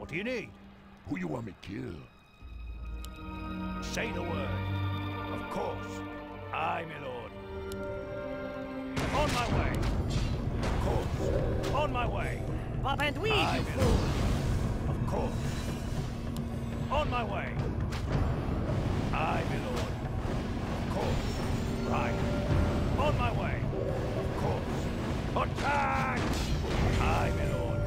What do you need? Who you want me kill? Say the word. Of course. I, my lord. On my way. Of course. On my way. Pop and weave, I, you my fool! lord. Of course. On my way. I, my lord. Of course. Right. On my way. Of course. Attack! I, my lord.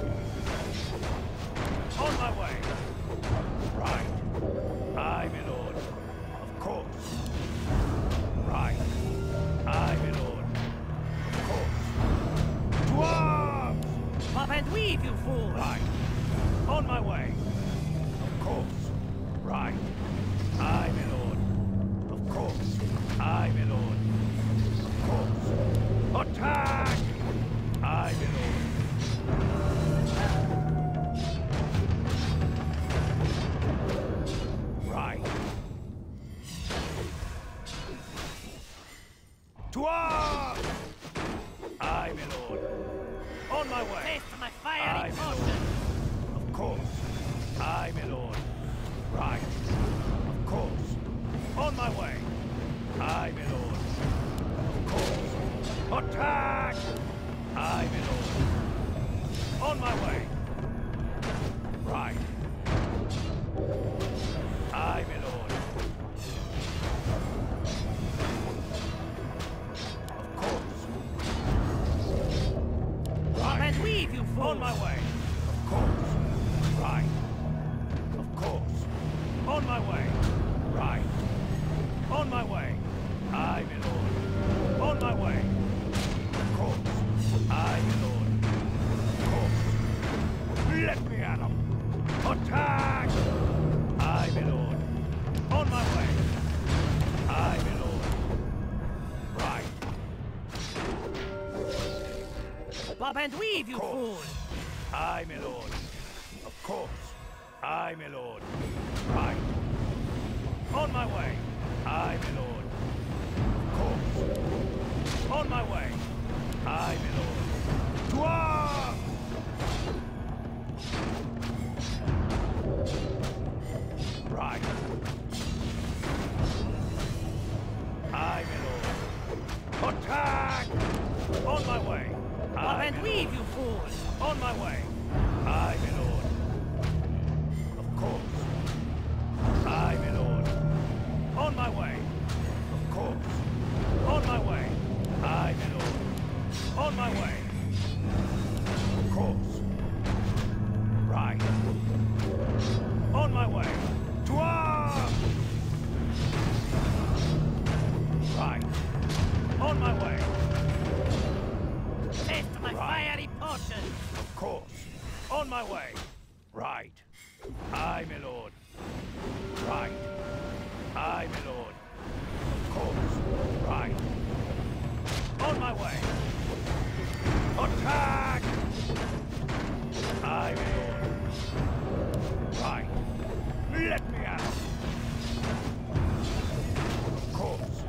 On my way. Right. I, my lord. Of course. Right. I, my lord. Of course. To arms! Pop and weave, you fool! Right. On my way. Of course. Right. I, my lord. Of course. I, my lord. Of course. Attack! I, my lord. Right. To arms! I, my lord. On my way. Taste my fiery I, my potion! lord. Of course. I, my lord. Right. Of course. On my way. I, my lord. Of course. Attack! I, my lord. On my way. Right. I, my lord. Of course. Pop Right. and weave, you fool! On my way. Of course. Right. Of course. On my way. Right. On my way. I, my lord. On my way. Of course. I, my lord. Of course. Let me at him. Attack! I, my lord. On my way. I, my lord. Right. Pop and weave, you Of course. fool! I, my lord. Of course. I, my lord. Right. On my way. I, my lord. Of course. On my way. I, my lord. To arms! Right. I, my lord. Attack! On my way. Pop I, and my weave, lord. you fool! On my way. I, my lord. Of course. I, my lord. On my way. Of course. On my way. I, my lord. On my way. Of course. Right. On my way. To arms! Right. On my way. Taste my Right. fiery potion! Of course. On my way. Right. I, my lord. Right. I, my lord. Of course. Right. On my way. Attack! I, my lord. Right. Let me out. Of course.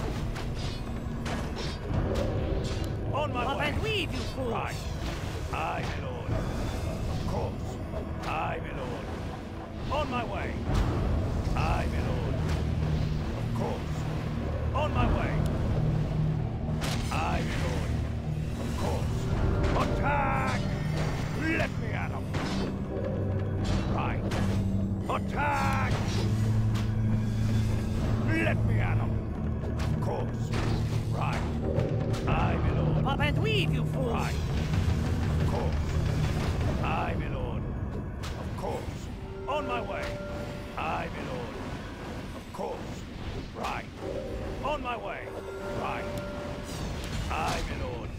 On my Pop way. and weave, you fool! Right. I, my lord. Of course. I, my lord. On my way. I, my lord. Of course. On my way. I, my lord. Of course. Attack! Let me at him. Right. Attack! Let me at him. Of course. Right. I, my lord. Pop and weave, you fool! Right. Of course. I, my lord. Of course. On my way. I, my lord. Of course. Right. On my way. Right. I, my lord.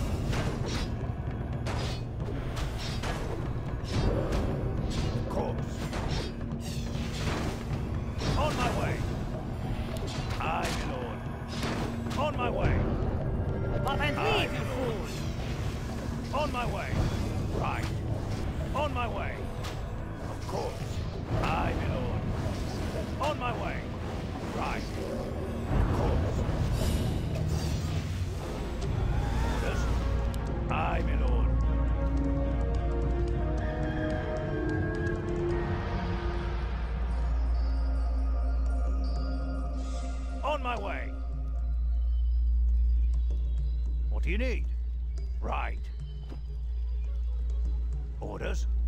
Of course. On my way. I, my lord. On my way. Pop and I, weave, you my lord. fool! On my way. Right. On my way. Of course. I, my lord. On my way. Right. Of course. Orders. I, my lord. On my way. What do you need? Right. Orders?